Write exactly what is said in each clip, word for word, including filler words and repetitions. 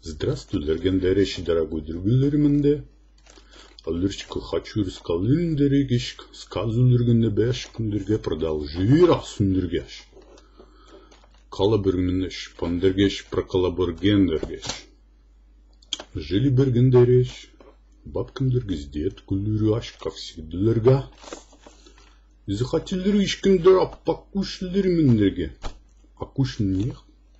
Здравствуй, легендарящий дорогой другилерменде. Алырчка хочу раскалындерегеш, сказулергенде беш күндерге продолжира сундергеш. Калабырминеш, пандергеш, прокалабыргендергеш. Жили бергендереш, бабкендергез дед кулюряш, как всегда. Захотели ишкендер, а покушалермендерге. А кушн них.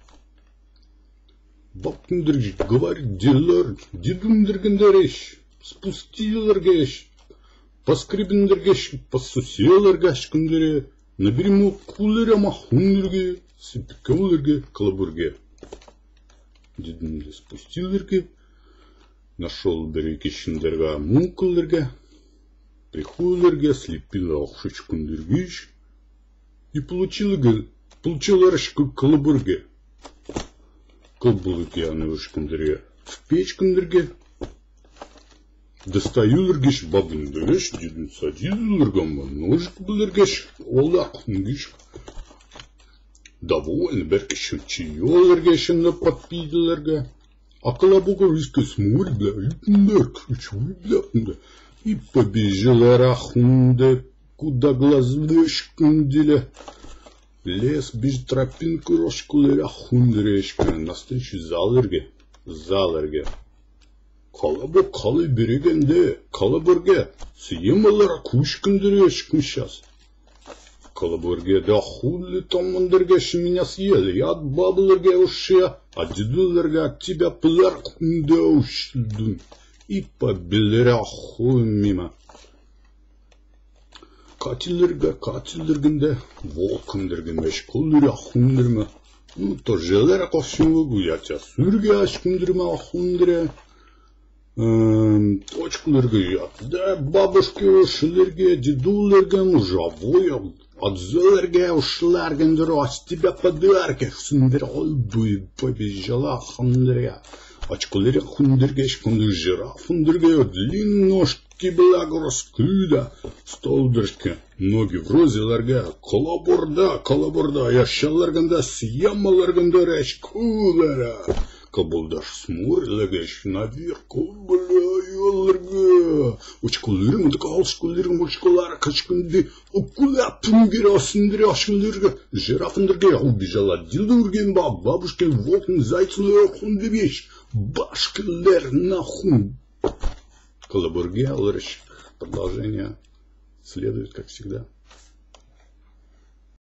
Бабкендергеш, говорит, дилар, дедундергендереш. Спустилергеш, поскребендергеш, посуселергеш күндере, наберему кулере махундерге, сипкаулерге, калабурге. Дедімді спустилерге, нашел берекешіндерге мункулерге, прихулерге, слепила охшыч күндергеш, и получилерге, получилершку калабурге. Калбулыке анывыш күндере, в печь күндерге, достаюлергеш бабындереш, дедін садилергама, ножик білергеш, олақынгеш. Довольно, беркешін чиелергешін подпиделерге. Акала бога виске смурь, бля, итндер, ключевой, бля, и побежала рахунде, куда глаз вышкунделе. Лес без тропинку рожкулеря хундерешка, навстречу залерге, залерге. Kalabı kalı birigende, kalabırge, sıyamalara kuş күндереш күншас. Kalabırge да хули там мандыргеш меня съели, я от баблырге ушия, а дедулырге от тебя пылар күнде ушдун. И побелеря хуй мимо. Катилырге, катилыргенде, волкындыргенеш кулыря хундырма. Ну, то желера ковшин вогу, я тебя сүрге аш күндырма хундыре. Точкулерге, да бабушки ушилерге, дедулерге, мужавоя, отзелерге ушлергендер, а с тебя подарки, сундер, ой, побежала хундеря. Очкулерге хундерге, шкунду жирафундерге, длинные ножки благо раскуда, столдершки, ноги в розелерге, колоборда, колоборда, ящалергенда, съямалергенда, речкулера. Кабылдаш смурлегеш наверху, бля, ялерге. Очкулерим, так алшкулерим, очкулар, качкунди, окуля пунгерасындре, ашкулерге, жирафындерге, убежала дилурген, бабушкин, волкин, зайцын, хундебеш, башкелер нахун. Колобурге, алырыш. Продолжение следует, как всегда.